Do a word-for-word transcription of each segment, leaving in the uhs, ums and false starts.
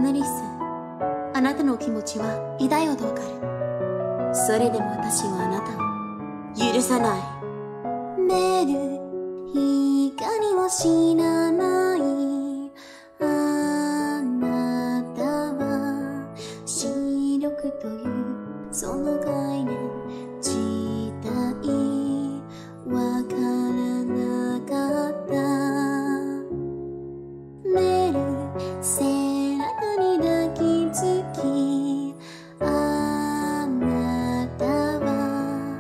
ナリス、あなたの気持ちは痛いほどわかる。それでも私はあなたを許さない。メル光を知らないあなたは視力というその概念自体わからなかった。メル背中に抱きつきあなたは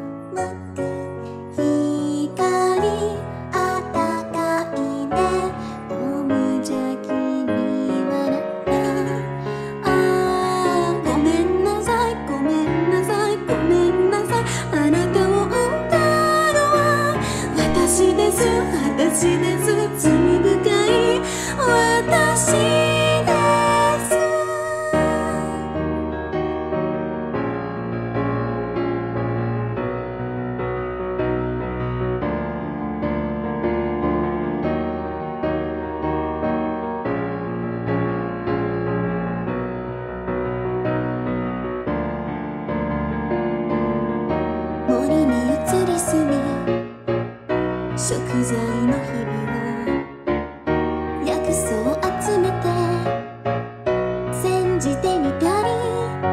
光あったかいねと無邪気に笑ってああごめんなさいごめんなさいごめんなさいあなたを産んだのは私です私です罪深い私です森に移り住み食材の日々を薬草を集めて煎じてみたり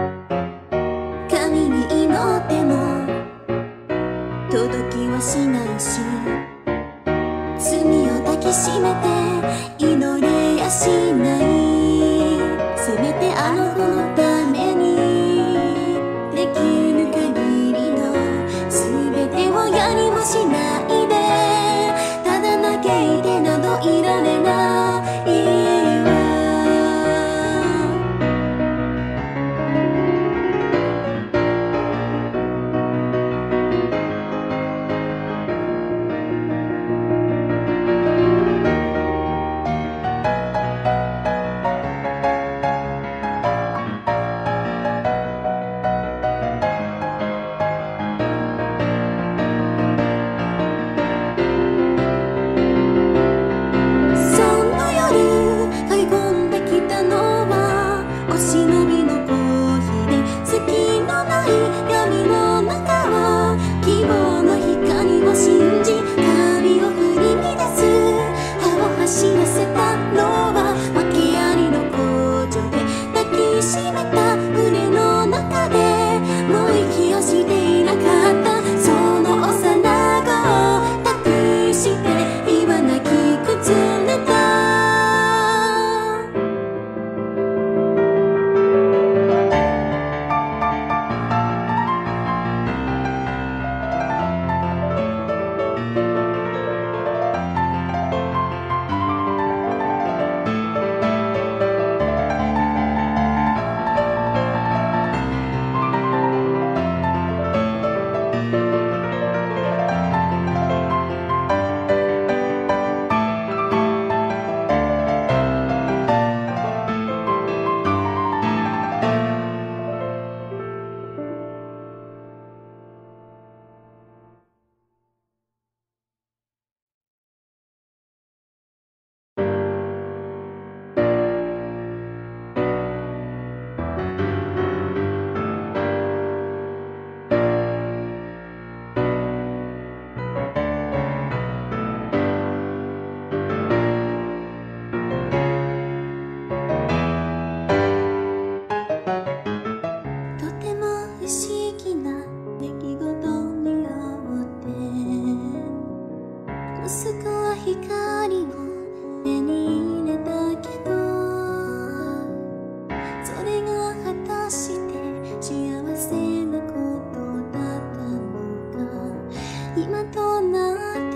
神に祈っても届きはしないし罪を抱きしめて祈れやしないせめてあの子のためにできる限りの全てをやりもしないでただ嘆いてなどいられないわ。今となって